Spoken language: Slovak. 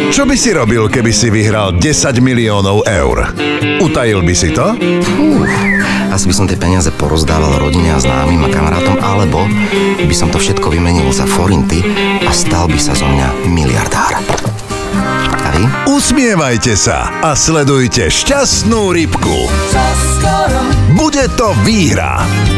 Čo by si robil, keby si vyhral 10 miliónov eur? Utajil by si to? Asi by som tie peniaze porozdával rodine a známym a kamarátom, alebo by som to všetko vymenil za forinty a stal by sa zo mňa miliardár. A vy? Usmievajte sa a sledujte Šťastnú rybku. Bude to výhra.